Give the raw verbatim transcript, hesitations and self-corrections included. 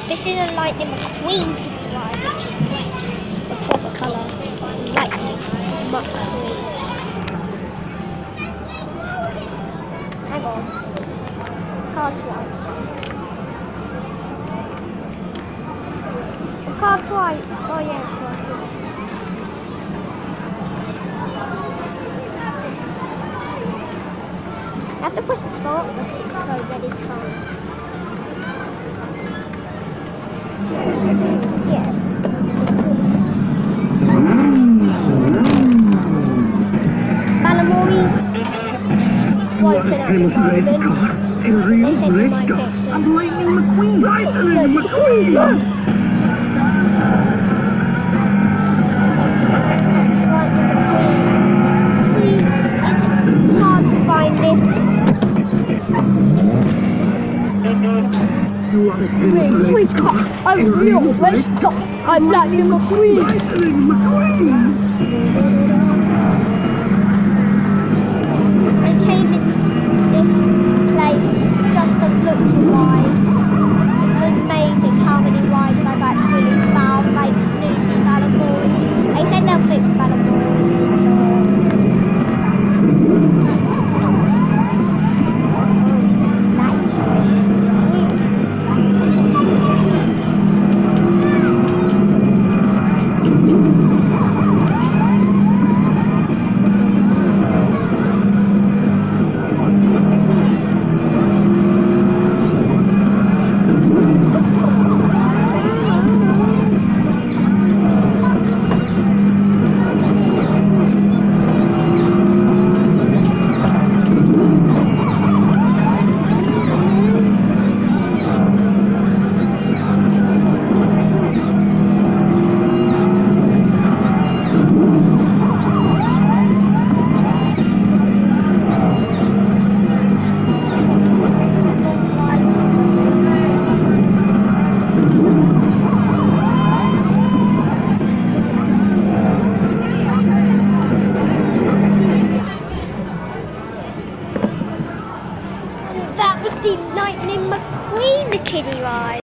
This is a Lightning McQueen kitty ride, which is red, the proper colour. Lightning McQueen. Hang on. Can't try. I can't try. Oh yeah, it's right. I have to push the start button so many times. Yes. Balamori's broken at the moment. They said they might fix it. I'm Lightning McQueen! Lightning McQueen! Sweet car, I'm real West Top. I'm Lightning McQueen. Lightning McQueen. I came in this place just to look for rides. It's amazing how many rides I've actually found, like Snoopy, Balamori. They said they'll fix Balamori later. That was the Lightning McQueen, the kiddie ride.